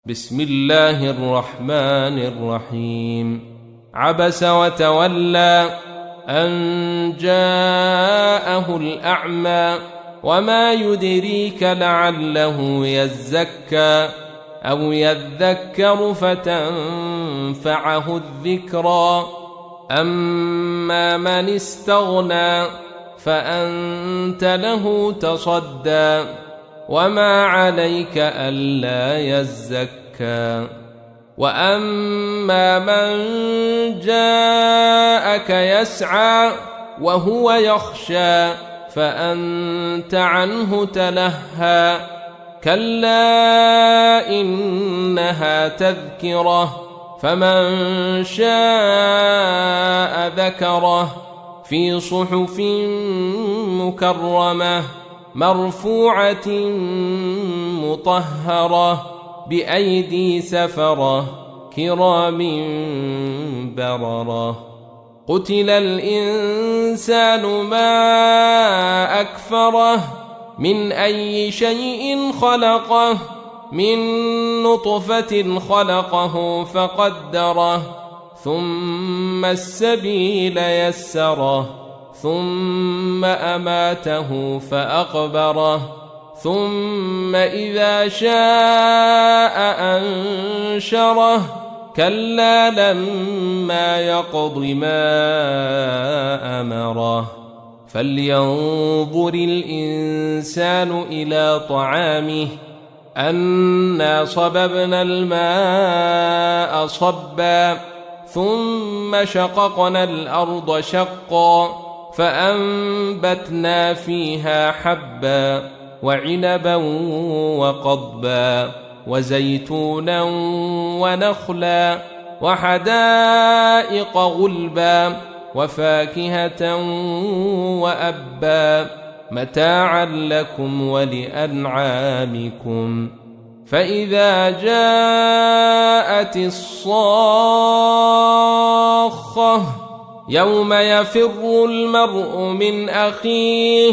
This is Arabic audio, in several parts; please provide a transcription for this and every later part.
بسم الله الرحمن الرحيم. عبس وتولى أن جاءه الأعمى وما يدريك لعله يزكى أو يذكر فتنفعه الذكرى. أما من استغنى فأنت له تصدى وما عليك ألا يزكى. وأما من جاءك يسعى وهو يخشى فأنت عنه تلهى. كلا إنها تذكرة فمن شاء ذكره في صحف مكرمة مرفوعة مطهرة بأيدي سفرة كرام بررة. قتل الإنسان ما أكفره من أي شيء خلقه من نطفة خلقه فقدره ثم السبيل يسره ثم أماته فأقبره ثم إذا شاء أنشره. كلا لما يقض ما أمره. فلينظر الإنسان إلى طعامه أنا صببنا الماء صبا ثم شققنا الأرض شقا فأنبتنا فيها حبا وعنبا وقضبا وزيتونا ونخلا وحدائق غلبا وفاكهة وأبا متاعا لكم ولأنعامكم. فإذا جاءت الصاخة يوم يفر المرء من أخيه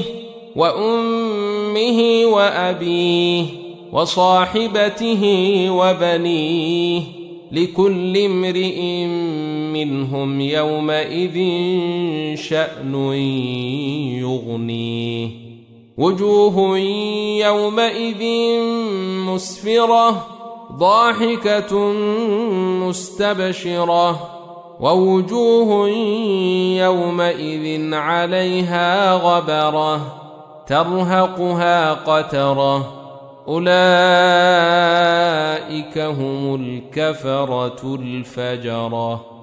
وأمه وأبيه وصاحبته وبنيه لكل امرئ منهم يومئذ شأن يغنيه. وجوه يومئذ مسفرة ضاحكة مستبشرة ووجوه يومئذ عليها غبرة ترهقها قترة أولئك هم الكفرة الفجرة.